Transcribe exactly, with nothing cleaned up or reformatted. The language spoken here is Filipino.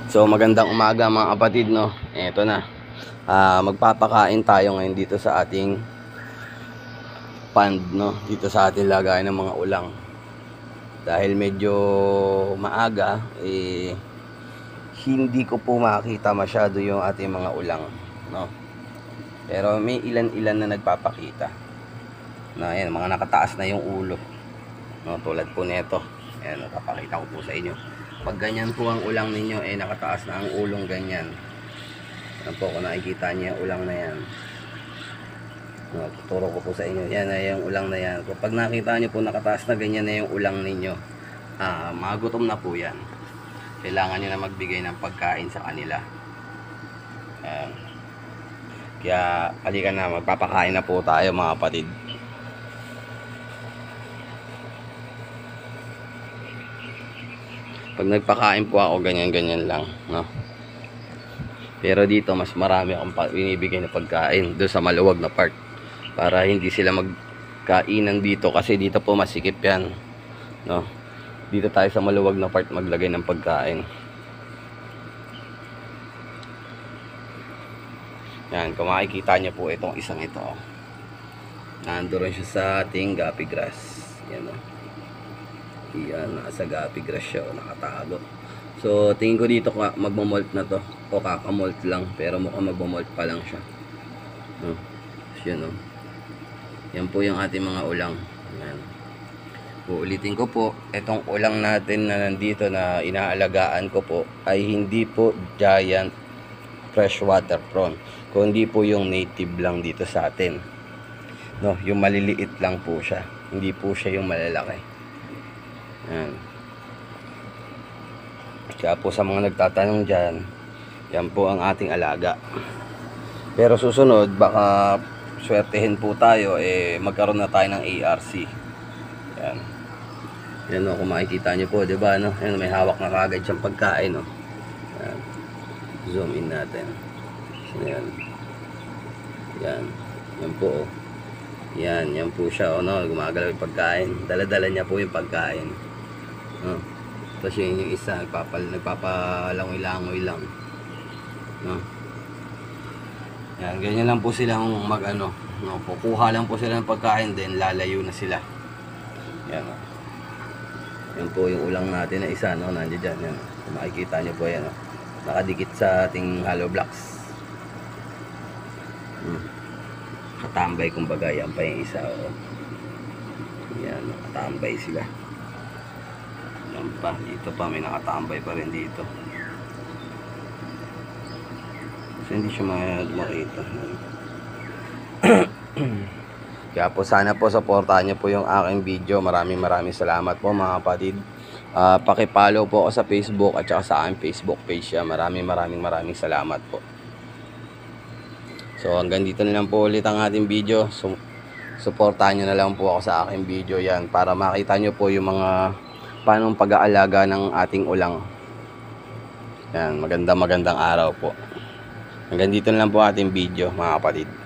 So magandang umaga mga kapatid, no. Eto na. Ah, magpapakain tayo ngayon dito sa ating pond, no. Dito sa ating lagayan ng mga ulang. Dahil medyo maaga, eh hindi ko po makita masyado yung ating mga ulang, no. Pero may ilan-ilan na nagpapakita. Na ayan, mga nakataas na yung ulo. No, tulad po nito. Ayan, napapakita ko po sa inyo. Pag ganyan po ang ulang ninyo, eh nakataas na ang ulong ganyan. Yan po, kung nakikita niyo yung ulang na yan. No, tuturo ko po sa inyo. Yan na yung ulang na yan. Kapag nakita niyo po nakataas na ganyan na yung ulang ninyo, ah, magutom na po yan. Kailangan niyo na magbigay ng pagkain sa kanila. Ayan. Kaya, halika na, magpapakain na po tayo mga kapatid. Pag nagpakain po ako, ganyan-ganyan lang, no? Pero dito, mas marami akong binibigay na pagkain doon sa maluwag na part. Para hindi sila magkainan dito kasi dito po masikip yan, no? Dito tayo sa maluwag na part maglagay ng pagkain. Yan, kung makikita niyo po itong isang ito. Nandoon siya sa ating guppy grass. Yan, no? Yan, nasa guppy grass siya, nakatago. So, tingin ko dito magmamolt na to. O kakamolt lang, pero mukhang magmamolt pa lang siya. No? Yan, no? Yan po yung ating mga ulang. Yan. Uulitin ko po, itong ulang natin na nandito na inaalagaan ko po ay hindi po giant freshwater prawn, kundi po yung native lang dito sa atin. No, yung maliliit lang po siya. Hindi po siya yung malalaki. Yan. Kaya po sa mga nagtatanong dyan, yan po ang ating alaga. Pero susunod, baka swertehin po tayo, eh magkaroon na tayo ng A R C. Yan. Yan, no, kung makikita nyo po, diba, no? Yan, may hawak na kagad siyang pagkain, no? Yan. Zoom in natin. Yan. Yan. Yan po, oh. Yan, yan po siya, oh, no? Gumagalaw yung pagkain. Dala-dala niya po yung pagkain. No? Tapos yun yung isa, nagpapal, nagpapalangoy-langoy lang. No? Yan, ganyan lang po silang mag ano, no? Kukuha lang po sila ng pagkain, then lalayo na sila. Yan, no? Yan po yung ulang natin na isa, no? Nandiyan dyan, yan. Kung makikita nyo po yan, no? Nakadikit sa ating hollow blocks. Hmm. Katambay kumbaga, yan pa yung isa, oh. Yan, nakatambay sila. Yan pa, dito pa may nakatambay pa rin dito. So hindi siya makita. Kaya po sana po supportahan niyo po yung aking video. Maraming maraming salamat po mga kapatid. uh, Paki-follow po ako sa Facebook at saka sa aking Facebook page. Maraming maraming maraming salamat po. So hanggang dito na lang po ulit ang ating video. So, supportahan nyo na lang po ako sa aking video yan para makita nyo po yung mga paano pag-aalaga ng ating ulang. Yan, magandang magandang araw po. Hanggang dito na lang po ating video mga kapatid.